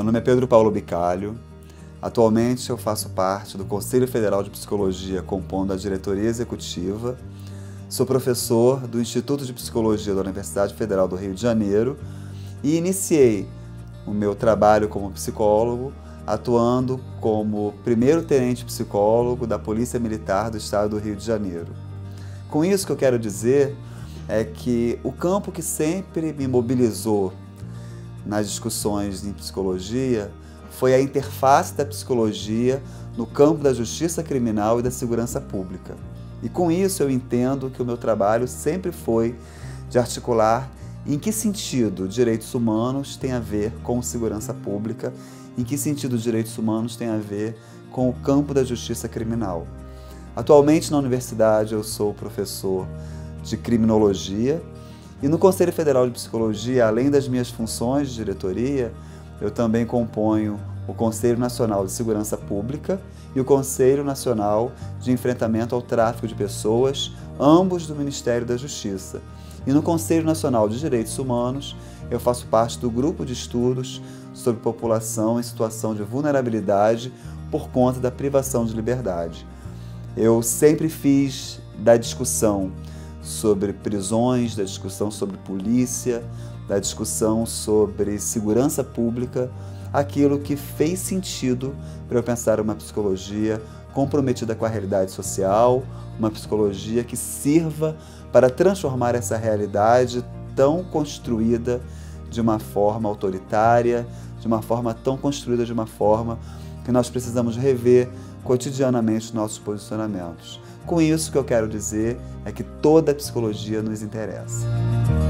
nome é Pedro Paulo Bicalho. Atualmente eu faço parte do Conselho Federal de Psicologia, compondo a diretoria executiva. Sou professor do Instituto de Psicologia da Universidade Federal do Rio de Janeiro e iniciei o meu trabalho como psicólogo atuando como primeiro tenente psicólogo da Polícia Militar do Estado do Rio de Janeiro. Com isso, o que eu quero dizer é que o campo que sempre me mobilizou nas discussões em psicologia foi a interface da psicologia no campo da justiça criminal e da segurança pública. E com isso eu entendo que o meu trabalho sempre foi de articular em que sentido direitos humanos tem a ver com segurança pública, em que sentido direitos humanos tem a ver com o campo da justiça criminal. Atualmente na universidade eu sou professor de criminologia e no Conselho Federal de Psicologia, além das minhas funções de diretoria, eu também componho o Conselho Nacional de Segurança Pública e o Conselho Nacional de Enfrentamento ao Tráfico de Pessoas, ambos do Ministério da Justiça. E no Conselho Nacional de Direitos Humanos, eu faço parte do grupo de estudos sobre população em situação de vulnerabilidade por conta da privação de liberdade. Eu sempre fiz da discussão sobre prisões, da discussão sobre polícia, da discussão sobre segurança pública, aquilo que fez sentido para eu pensar uma psicologia comprometida com a realidade social, uma psicologia que sirva para transformar essa realidade tão construída de uma forma autoritária, de uma forma tão construída de uma forma que nós precisamos rever cotidianamente nossos posicionamentos. Com isso, o que eu quero dizer é que toda a psicologia nos interessa.